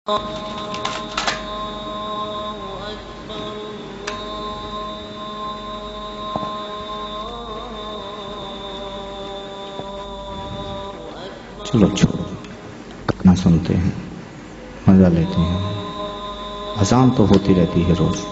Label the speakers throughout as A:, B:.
A: चलो छोड़ो, गाना सुनते हैं, मजा लेते हैं। अजान तो होती रहती है रोज।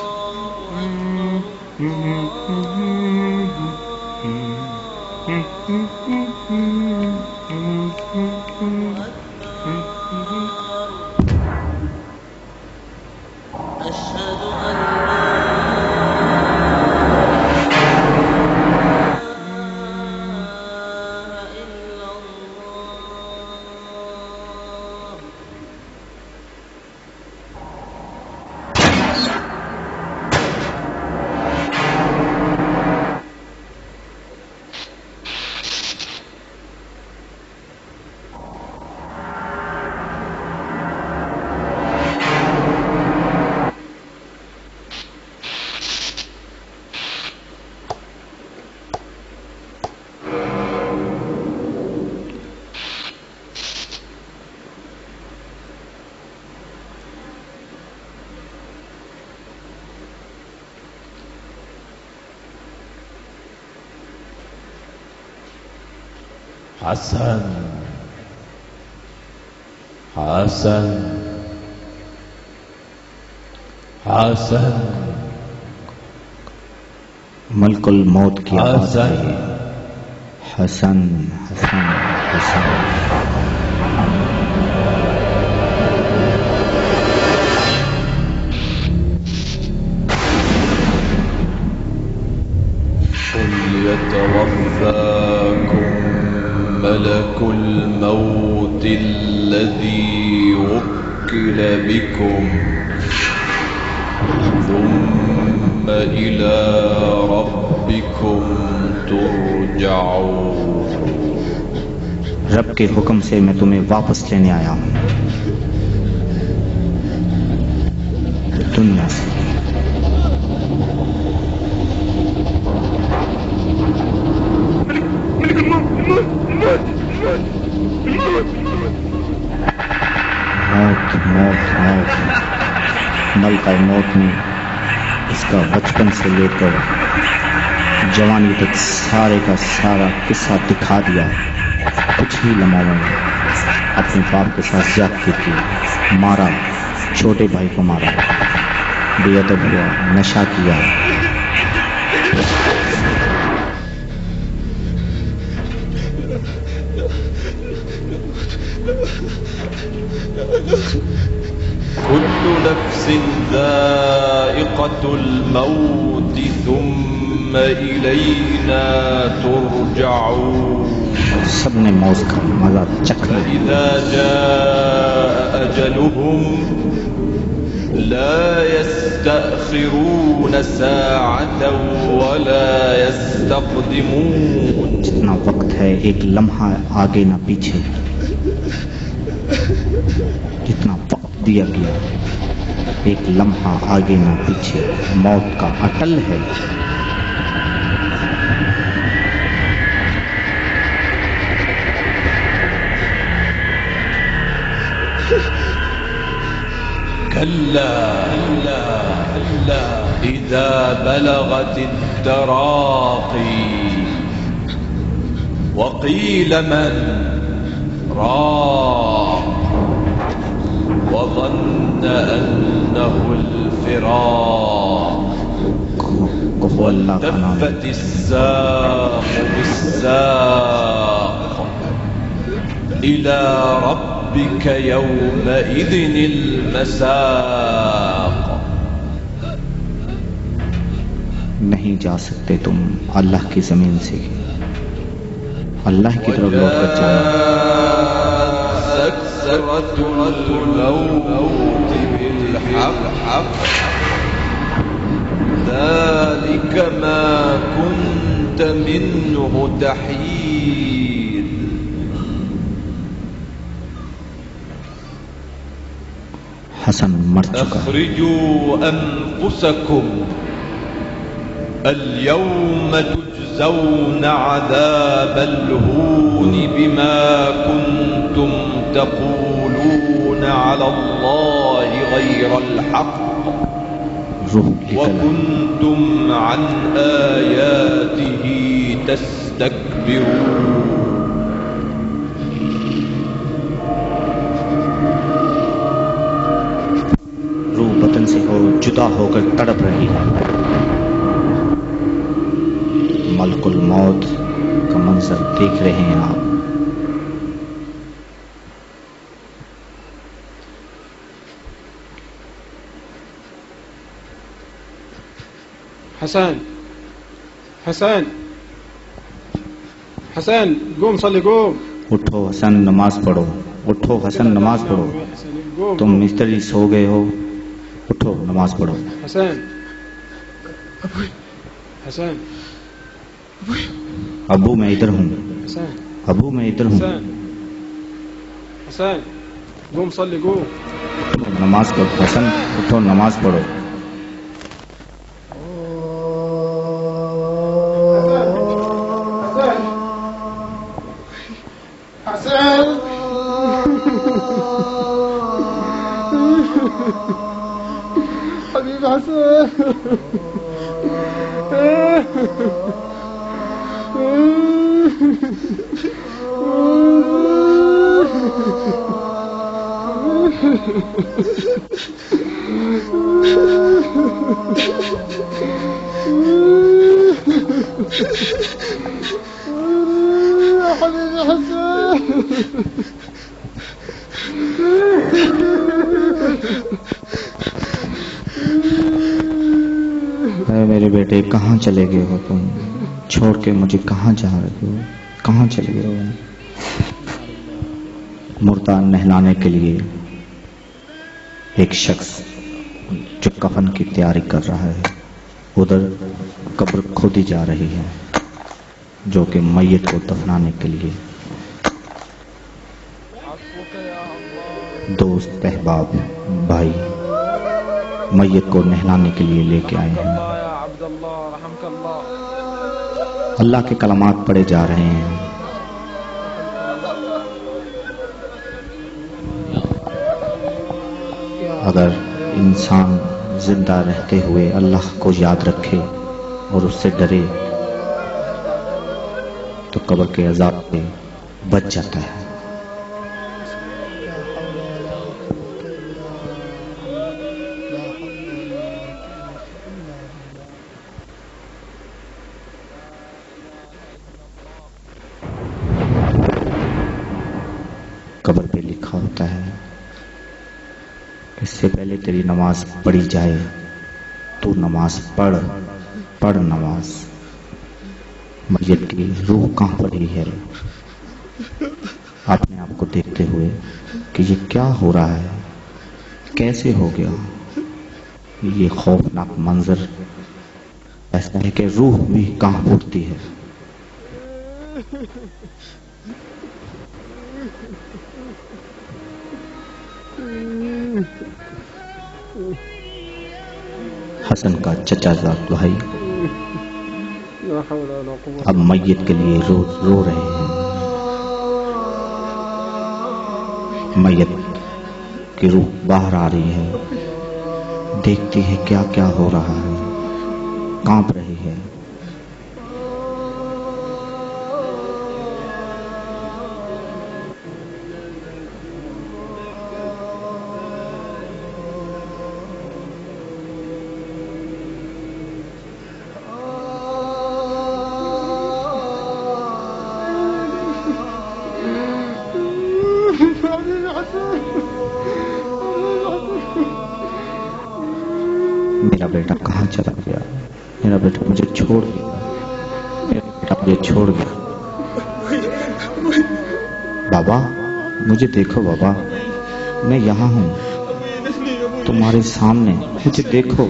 B: हसन हसन हसन
A: मलकुल मौत की आवाज है। हसन हसन हसन।
B: मलकुल मौत الذي وكل بكم ثم إلى ربكم ترجعون।
A: रब के हुक्म से मैं तुम्हें वापस लेने आया हूँ दुनिया से। मौत मौत मौत। मलका मौत ने इसका बचपन से लेकर जवानी तक सारे का सारा किस्सा दिखा दिया। कुछ ही लम्हों में अपने बाप के साथ ज्यादती की, मारा, छोटे भाई को मारा, बेअदब हुआ, नशा किया।
B: कुल्लु नफ्सिन ज़ाइक़तुल मौत थुम्मा इलैना तुरजऊन।
A: सबने मौत का मजा चखा।
B: इज़ा जाअ अजलुहुम ला यस्तअखिरून साअतन वला यस्तक़दिमून।
A: जितना वक्त है एक लम्हा आगे ना पीछे, जितना वक्त दिया गया एक लम्हा आगे ना पीछे, मौत का अटल है।
B: कल्ला इज़ा बलगत التراقي وقيل من راق وظن أنه الفراق والتفت الساق بالساق إلى ربك يومئذ المساق।
A: नहीं जा सकते तुम अल्लाह की जमीन से, अल्लाह की तरफ लौट कर जाना।
B: ذلك ما كنت منه تحيد।
A: हसन मर चुका।
B: अखरिजू अनफुसकुम اليوم تجزون عذاب الهون بما كنتم तक़ूलून अला अल्लाहि गैरल हक़ व कुन्तुम अन आयातिही तस्तकबिरून।
A: रूह बदन से जुदा होकर तड़प रही है। मलकुल मौत का मंजर देख रहे हैं आप।
C: हसन, हसन, हसन, गुम सल्ली गुम।
A: उठो हसन, नमाज पढ़ो। उठो हसन, नमाज पढ़ो। तुम मिस्त्री सो गए हो, उठो नमाज पढ़ो।
C: हसन, हसन,
A: अबू मैं इधर हूँ।
C: हसन,
A: अबू मैं इधर हूँ।
C: हसन, हसन, गुम सल्ली गुम।
A: उठो नमाज पढ़ो। हसन उठो नमाज पढ़ो।
C: हबीब हसन, हबीब हसन।
A: मेरे बेटे कहाँ चले गए हो तुम? छोड़ के मुझे कहाँ जा रहे हो? कहाँ चले गए हो? मुर्दा नहलाने के लिए एक शख्स जो कफन की तैयारी कर रहा है, उधर कब्र खोदी जा रही है जो कि मैयत को दफनाने के लिए दोस्त अहबाब भाई मैयत को नहलाने के लिए लेके आए हैं। अल्लाह के कलमात पढ़े जा रहे हैं। अगर इंसान जिंदा रहते हुए अल्लाह को याद रखे और उससे डरे तो कब्र के अज़ाब से बच जाता है। कब्र पे लिखा होता है, इससे पहले तेरी नमाज पढ़ी जाए तू नमाज पढ़, पढ़ नमाज। मैयत की रूह कहाँ पड़ी है? अपने आप को देखते हुए कि ये क्या हो रहा है, कैसे हो गया। ये खौफनाक मंजर ऐसा है कि रूह भी कहाँ उठती है। हसन का चचाजाद भाई अब मैयत के लिए रो रहे हैं। मैयत की रूह बाहर आ रही है, देखती है क्या क्या हो रहा है, कांप रही है। मेरा बेटा कहाँ चला गया? मेरा बेटा मुझे छोड़ गया, मेरा बेटा मुझे छोड़ गया। बाबा मुझे देखो, बाबा मैं यहाँ हूँ तुम्हारे सामने, मुझे देखो।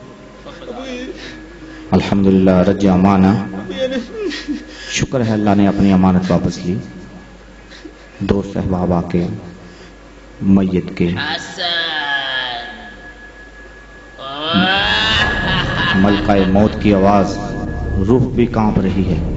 A: अल्हम्दुलिल्लाह रज्जा अमाना, शुक्र है अल्लाह ने अपनी अमानत वापस ली। दोस्त अहबाब आके मैयत के मलकाए मौत की आवाज, रूह भी कांप रही है।